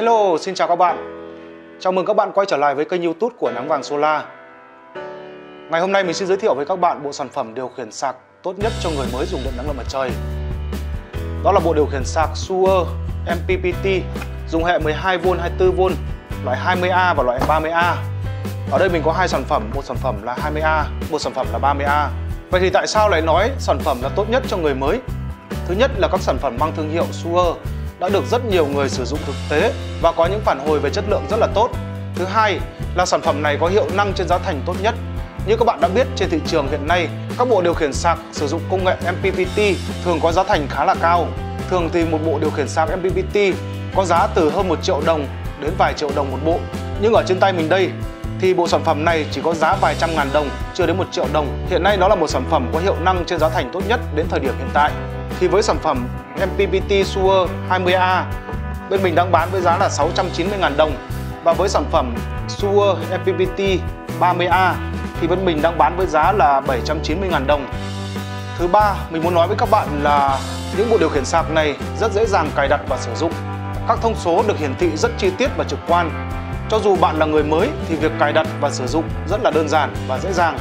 Hello, xin chào các bạn. Chào mừng các bạn quay trở lại với kênh YouTube của Nắng Vàng Solar. Ngày hôm nay mình xin giới thiệu với các bạn bộ sản phẩm điều khiển sạc tốt nhất cho người mới dùng điện năng lượng mặt trời. Đó là bộ điều khiển sạc Shuer MPPT dùng hệ 12V, 24V, loại 20A và loại 30A. Ở đây mình có hai sản phẩm, một sản phẩm là 20A, một sản phẩm là 30A. Vậy thì tại sao lại nói sản phẩm là tốt nhất cho người mới? Thứ nhất là các sản phẩm mang thương hiệu Shuer đã được rất nhiều người sử dụng thực tế và có những phản hồi về chất lượng rất là tốt. Thứ hai là sản phẩm này có hiệu năng trên giá thành tốt nhất. Như các bạn đã biết, trên thị trường hiện nay, các bộ điều khiển sạc sử dụng công nghệ MPPT thường có giá thành khá là cao. Thường thì một bộ điều khiển sạc MPPT có giá từ hơn 1 triệu đồng đến vài triệu đồng một bộ. Nhưng ở trên tay mình đây thì bộ sản phẩm này chỉ có giá vài trăm ngàn đồng, chưa đến 1 triệu đồng. Hiện nay nó là một sản phẩm có hiệu năng trên giá thành tốt nhất đến thời điểm hiện tại. Thì với sản phẩm MPPT Shuer 20A, bên mình đang bán với giá là 690.000 đồng. Và với sản phẩm Shuer MPPT 30A thì bên mình đang bán với giá là 790.000 đồng. Thứ ba, mình muốn nói với các bạn là những bộ điều khiển sạc này rất dễ dàng cài đặt và sử dụng. Các thông số được hiển thị rất chi tiết và trực quan. Cho dù bạn là người mới thì việc cài đặt và sử dụng rất là đơn giản và dễ dàng.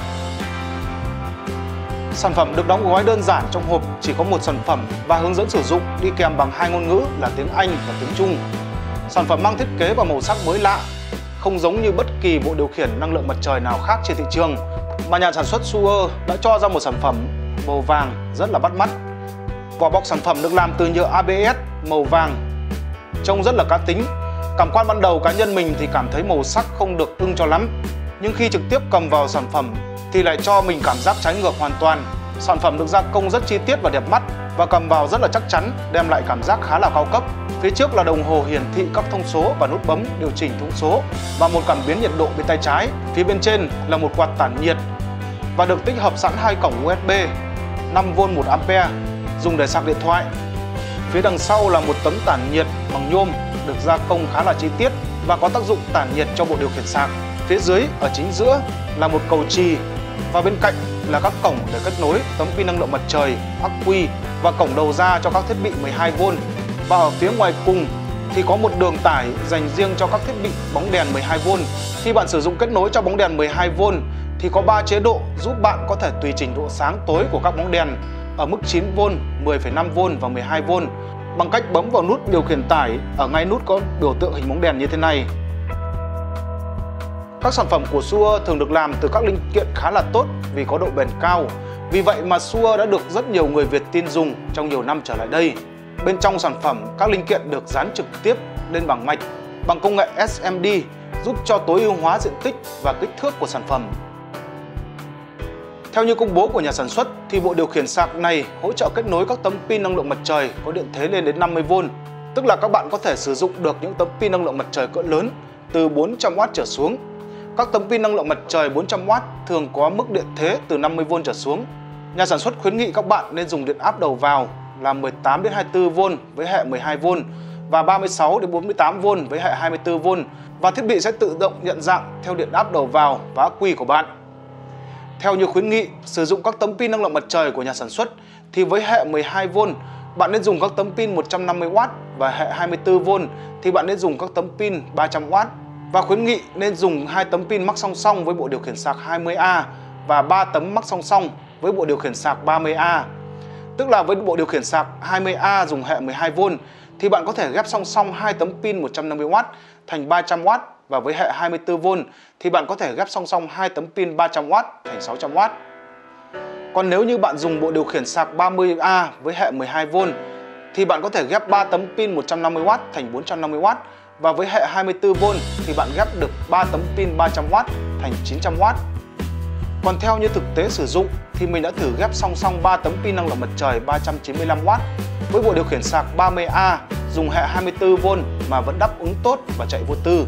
Sản phẩm được đóng gói đơn giản trong hộp, chỉ có một sản phẩm và hướng dẫn sử dụng đi kèm bằng hai ngôn ngữ là tiếng Anh và tiếng Trung. Sản phẩm mang thiết kế và màu sắc mới lạ, không giống như bất kỳ bộ điều khiển năng lượng mặt trời nào khác trên thị trường, mà nhà sản xuất Shuer đã cho ra một sản phẩm màu vàng rất là bắt mắt. Vỏ bọc sản phẩm được làm từ nhựa ABS màu vàng, trông rất là cá tính. Cảm quan ban đầu cá nhân mình thì cảm thấy màu sắc không được ưng cho lắm, nhưng khi trực tiếp cầm vào sản phẩm thì lại cho mình cảm giác trái ngược hoàn toàn. Sản phẩm được gia công rất chi tiết và đẹp mắt và cầm vào rất là chắc chắn, đem lại cảm giác khá là cao cấp. Phía trước là đồng hồ hiển thị các thông số và nút bấm điều chỉnh thông số và một cảm biến nhiệt độ bên tay trái. Phía bên trên là một quạt tản nhiệt và được tích hợp sẵn hai cổng USB 5V 1A dùng để sạc điện thoại. Phía đằng sau là một tấm tản nhiệt bằng nhôm được gia công khá là chi tiết và có tác dụng tản nhiệt cho bộ điều khiển sạc. Phía dưới ở chính giữa là một cầu chì và bên cạnh là các cổng để kết nối tấm pin năng lượng mặt trời, ắc quy và cổng đầu ra cho các thiết bị 12V. Và ở phía ngoài cùng thì có một đường tải dành riêng cho các thiết bị bóng đèn 12V. Khi bạn sử dụng kết nối cho bóng đèn 12V thì có 3 chế độ giúp bạn có thể tùy chỉnh độ sáng tối của các bóng đèn ở mức 9V, 10,5V và 12V bằng cách bấm vào nút điều khiển tải. Ở ngay nút có biểu tượng hình bóng đèn như thế này. Các sản phẩm của Shuer thường được làm từ các linh kiện khá là tốt vì có độ bền cao. Vì vậy mà Shuer đã được rất nhiều người Việt tin dùng trong nhiều năm trở lại đây. Bên trong sản phẩm, các linh kiện được dán trực tiếp lên bảng mạch bằng công nghệ SMD giúp cho tối ưu hóa diện tích và kích thước của sản phẩm. Theo như công bố của nhà sản xuất thì bộ điều khiển sạc này hỗ trợ kết nối các tấm pin năng lượng mặt trời có điện thế lên đến 50V. Tức là các bạn có thể sử dụng được những tấm pin năng lượng mặt trời cỡ lớn từ 400W trở xuống. Các tấm pin năng lượng mặt trời 400W thường có mức điện thế từ 50V trở xuống. Nhà sản xuất khuyến nghị các bạn nên dùng điện áp đầu vào là 18 đến 24V với hệ 12V và 36 đến 48V với hệ 24V và thiết bị sẽ tự động nhận dạng theo điện áp đầu vào và ắc quy của bạn. Theo như khuyến nghị sử dụng các tấm pin năng lượng mặt trời của nhà sản xuất thì với hệ 12V bạn nên dùng các tấm pin 150W và hệ 24V thì bạn nên dùng các tấm pin 300W. Và khuyến nghị nên dùng 2 tấm pin mắc song song với bộ điều khiển sạc 20A và 3 tấm mắc song song với bộ điều khiển sạc 30A. Tức là với bộ điều khiển sạc 20A dùng hệ 12V thì bạn có thể ghép song song 2 tấm pin 150W thành 300W và với hệ 24V thì bạn có thể ghép song song 2 tấm pin 300W thành 600W. Còn nếu như bạn dùng bộ điều khiển sạc 30A với hệ 12V thì bạn có thể ghép 3 tấm pin 150W thành 450W và với hệ 24V thì bạn ghép được 3 tấm pin 300W thành 900W. Còn theo như thực tế sử dụng thì mình đã thử ghép song song 3 tấm pin năng lượng mặt trời 395W với bộ điều khiển sạc 30A dùng hệ 24V mà vẫn đáp ứng tốt và chạy vô tư.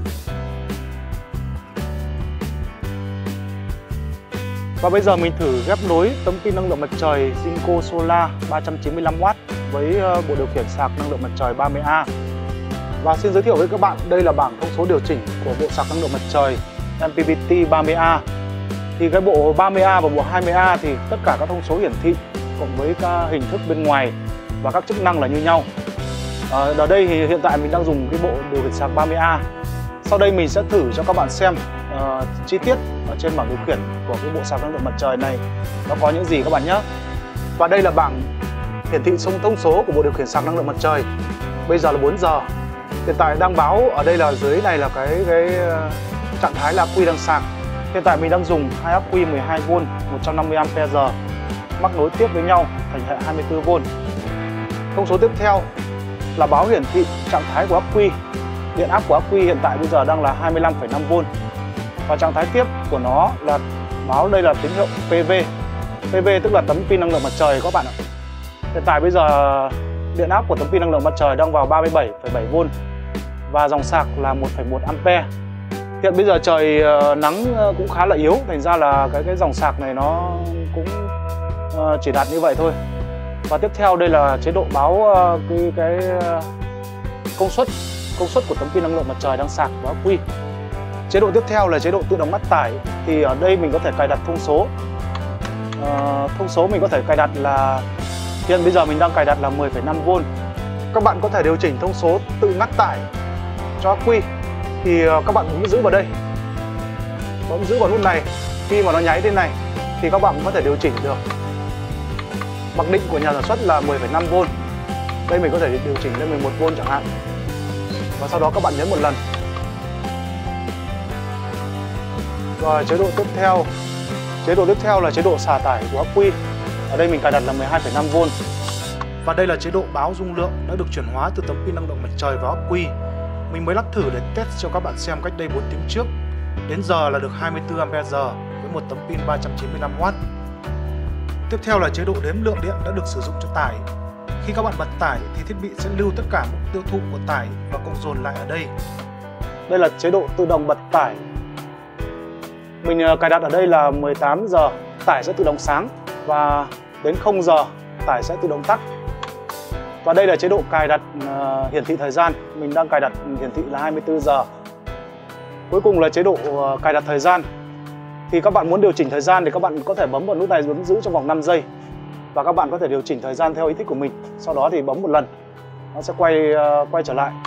Và bây giờ mình thử ghép nối tấm pin năng lượng mặt trời Jinko Solar 395W với bộ điều khiển sạc năng lượng mặt trời 30A. Và xin giới thiệu với các bạn, đây là bảng thông số điều chỉnh của bộ sạc năng lượng mặt trời MPPT 30A. Thì cái bộ 30A và bộ 20A thì tất cả các thông số hiển thị cộng với các hình thức bên ngoài và các chức năng là như nhau. Ở đây thì hiện tại mình đang dùng cái bộ điều khiển sạc 30A. Sau đây mình sẽ thử cho các bạn xem chi tiết ở trên bảng điều khiển của cái bộ sạc năng lượng mặt trời này nó có những gì các bạn nhé. Và đây là bảng hiển thị thông số của bộ điều khiển sạc năng lượng mặt trời. Bây giờ là 4 giờ. Hiện tại đang báo ở đây là dưới này là cái trạng thái là ắc quy đang sạc. Hiện tại mình đang dùng hai ắc quy 12V 150Ah mắc nối tiếp với nhau thành hệ 24V. Thông số tiếp theo là báo hiển thị trạng thái của ắc quy. Điện áp của ắc quy hiện tại bây giờ đang là 25,5V. Và trạng thái tiếp của nó là báo đây là tín hiệu PV. PV tức là tấm pin năng lượng mặt trời các bạn ạ. Hiện tại bây giờ điện áp của tấm pin năng lượng mặt trời đang vào 37,7V và dòng sạc là 1,1A. Hiện bây giờ trời nắng cũng khá là yếu, thành ra là cái dòng sạc này nó cũng chỉ đạt như vậy thôi. Và tiếp theo đây là chế độ báo cái công suất của tấm pin năng lượng mặt trời đang sạc của ắc quy. Chế độ tiếp theo là chế độ tự động ngắt tải. Thì ở đây mình có thể cài đặt thông số. Thông số mình có thể cài đặt là hiện bây giờ mình đang cài đặt là 10,5V. Các bạn có thể điều chỉnh thông số tự ngắt tải cho ắc quy. Thì các bạn bấm giữ vào đây, bấm giữ vào nút này. Khi mà nó nháy thế này thì các bạn có thể điều chỉnh được. Mặc định của nhà sản xuất là 10,5V. Đây mình có thể điều chỉnh lên 11V chẳng hạn. Và sau đó các bạn nhấn một lần. Rồi chế độ tiếp theo là chế độ xả tải của ắc quy. Ở đây mình cài đặt là 12,5V. Và đây là chế độ báo dung lượng đã được chuyển hóa từ tấm pin năng lượng mặt trời vào ắc quy. Mình mới lắp thử để test cho các bạn xem cách đây 4 tiếng trước. Đến giờ là được 24Ah với một tấm pin 395W. Tiếp theo là chế độ đếm lượng điện đã được sử dụng cho tải. Khi các bạn bật tải thì thiết bị sẽ lưu tất cả mức tiêu thụ của tải và cộng dồn lại ở đây. Đây là chế độ tự động bật tải. Mình cài đặt ở đây là 18 giờ tải sẽ tự động sáng và đến 0 giờ tải sẽ tự động tắt. Và đây là chế độ cài đặt hiển thị thời gian. Mình đang cài đặt hiển thị là 24 giờ. Cuối cùng là chế độ cài đặt thời gian. Thì các bạn muốn điều chỉnh thời gian thì các bạn có thể bấm vào nút này, bấm giữ trong vòng 5 giây. Và các bạn có thể điều chỉnh thời gian theo ý thích của mình. Sau đó thì bấm một lần, nó sẽ quay trở lại.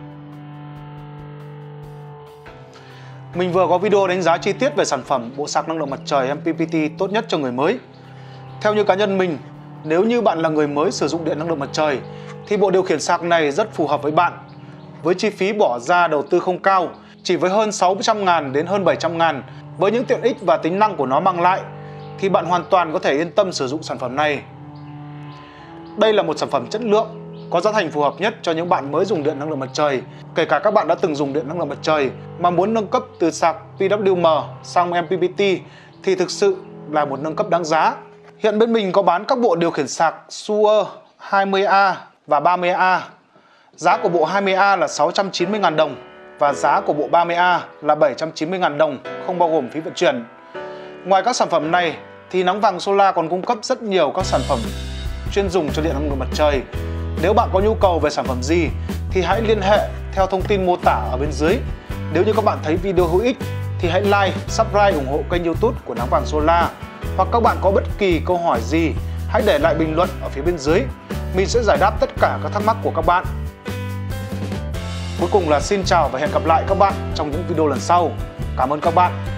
Mình vừa có video đánh giá chi tiết về sản phẩm bộ sạc năng lượng mặt trời MPPT tốt nhất cho người mới. Theo như cá nhân mình, nếu như bạn là người mới sử dụng điện năng lượng mặt trời thì bộ điều khiển sạc này rất phù hợp với bạn. Với chi phí bỏ ra đầu tư không cao, chỉ với hơn 600.000 đến hơn 700.000, với những tiện ích và tính năng của nó mang lại thì bạn hoàn toàn có thể yên tâm sử dụng sản phẩm này. Đây là một sản phẩm chất lượng, có giá thành phù hợp nhất cho những bạn mới dùng điện năng lượng mặt trời. Kể cả các bạn đã từng dùng điện năng lượng mặt trời mà muốn nâng cấp từ sạc PWM sang MPPT thì thực sự là một nâng cấp đáng giá. Hiện bên mình có bán các bộ điều khiển sạc Suer 20A và 30A. Giá của bộ 20A là 690.000 đồng và giá của bộ 30A là 790.000 đồng, không bao gồm phí vận chuyển. Ngoài các sản phẩm này thì Nắng Vàng Solar còn cung cấp rất nhiều các sản phẩm chuyên dùng cho điện năng lượng mặt trời. Nếu bạn có nhu cầu về sản phẩm gì thì hãy liên hệ theo thông tin mô tả ở bên dưới. Nếu như các bạn thấy video hữu ích thì hãy like, subscribe ủng hộ kênh YouTube của Nắng Vàng Solar. Hoặc các bạn có bất kỳ câu hỏi gì, hãy để lại bình luận ở phía bên dưới. Mình sẽ giải đáp tất cả các thắc mắc của các bạn. Cuối cùng là xin chào và hẹn gặp lại các bạn trong những video lần sau. Cảm ơn các bạn.